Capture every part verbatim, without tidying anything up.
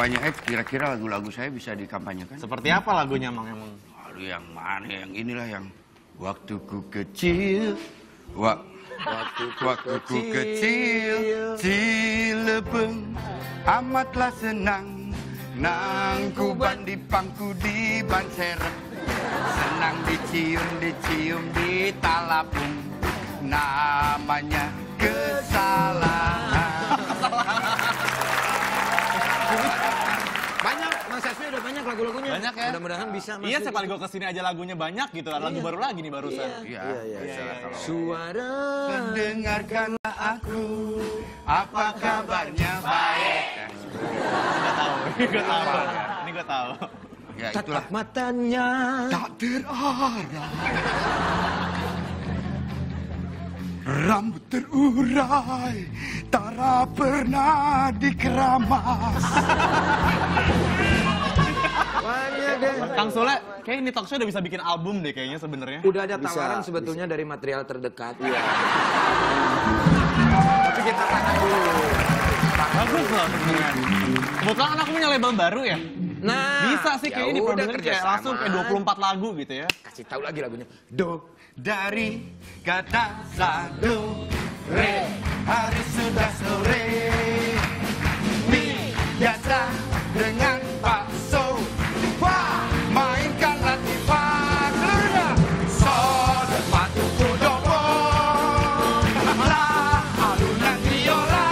Banyak eh kira-kira lagu-lagu saya bisa dikampanyekan. Seperti apa lagunya Mang emang? Lalu yang mana? Yang inilah yang waktuku kecil, wak waktuku, waktuku kecil, cilepeng, amatlah senang, nang kuban di pangku di ban serep, senang dicium dicium di talapung, namanya kesalahan. Banyak, Mas Sasmi udah banyak lagu-lagunya. Banyak ya? Mudah-mudahan bisa. Iya, sekali gue kesini aja lagunya banyak gitu. Lagu Iya. baru lagi nih barusan. Iya, Iya, iya, bisa iya. kalau- Suara. Dengarkanlah aku, apa kabarnya baik? Gak tahu, ini gue tahu. Ini gue tahu. Ya itulah. Tatap matanya. Tak terarah, rambut terurai, tak pernah dikeramas. Banyak deh. Kang Sule, kayak ini talk show udah bisa bikin album deh kayaknya sebenarnya. Udah ada Bisa, tawaran bisa. sebetulnya dari material terdekat. Iya. Tapi kita tahan dulu. Bagus loh sebenarnya. Kebetulan kan aku punya label baru ya. Nah, Bisa sih ya kayaknya udah, diproduksi kayak kerjasama. langsung kayak dua puluh empat lagu gitu ya. Kasih tahu lagi lagunya. Do. Dari kata sadu, re, hari sudah sore. Mi, biasa dengan Pak So. Wah, mainkan latifah. Keluarga. Sol, patu kudopo. La, alunan viola.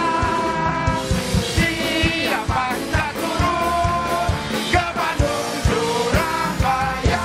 Siapa hendak turun ke Bandung, Surabaya.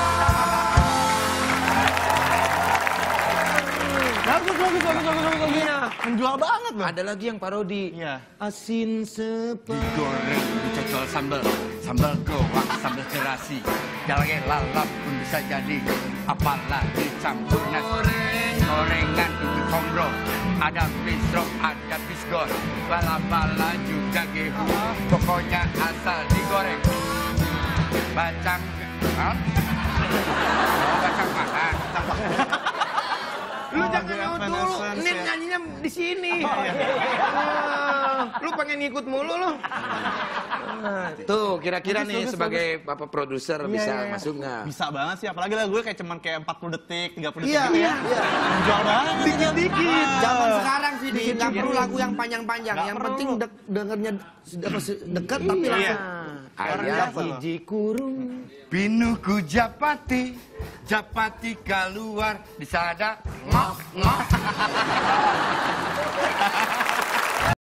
Bagus, bagus, bagus, bagus, bagus, bagus. Iya. Menjual banget loh. Ada lagi yang parodi. Iya. Asin sepa. Digoreng, dicocol sambal, sambal goang, sambal terasi, jalannya lalap pun bisa jadi, apalagi campur nasi goreng, gorengan itu kongro, ada pisro, ada pisgor, bala-bala juga gehu, pokoknya asal digoreng. Bacang, Hah? bacang mana? Lu Oh, jangan G F mau dulu. Evanescence Nih ya. nyanyinya di sini. Ah, lu pengen ngikut mulu lu. Ah, Tuh, kira-kira Bagus, nih bagus, sebagai bapak produser Iya, bisa iya, iya. masuk nggak? Bisa banget sih, apalagi lagu gue kayak cuman kayak empat puluh detik, tiga puluh detik Iya, gitu iya, ya. iya. Menjual banget. Dikit-dikit. Ah. Zaman sekarang sih, Di, nggak Dikit. perlu lagu yang panjang-panjang. Nggak Yang perlu. penting dek, dengernya apa sih, dekat tapi Iya. langsung. Orang Ayah biasa loh. hiji kurung. Pinuku Japati, Japati keluar, disada, ngok, ngok.